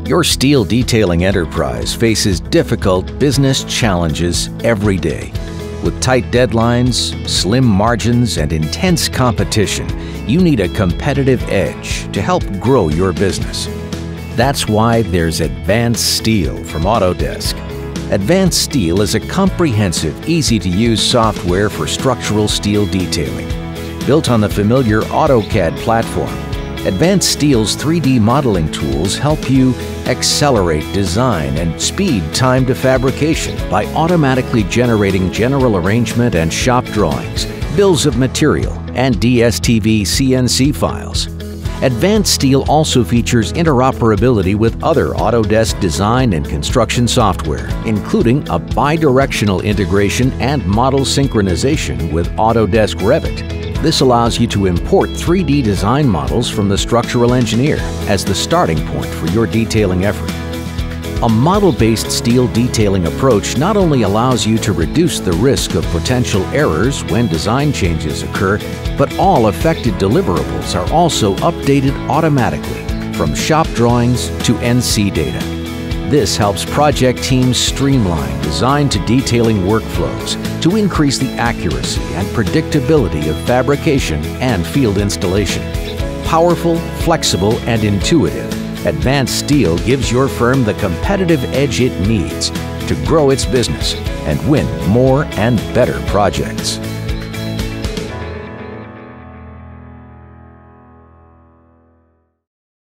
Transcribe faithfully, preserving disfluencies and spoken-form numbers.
Your steel detailing enterprise faces difficult business challenges every day. With tight deadlines, slim margins, and intense competition, you need a competitive edge to help grow your business. That's why there's Advanced Steel from Autodesk. Advanced Steel is a comprehensive, easy-to-use software for structural steel detailing. Built on the familiar AutoCAD platform, Advanced Steel's three D modeling tools help you accelerate design and speed time to fabrication by automatically generating general arrangement and shop drawings, bills of material, and D S T V C N C files. Advanced Steel also features interoperability with other Autodesk design and construction software, including a bi-directional integration and model synchronization with Autodesk Revit. This allows you to import three D design models from the structural engineer as the starting point for your detailing effort. A model-based steel detailing approach not only allows you to reduce the risk of potential errors when design changes occur, but all affected deliverables are also updated automatically, from shop drawings to N C data. This helps project teams streamline design to detailing workflows to increase the accuracy and predictability of fabrication and field installation. Powerful, flexible, and intuitive, Advanced Steel gives your firm the competitive edge it needs to grow its business and win more and better projects.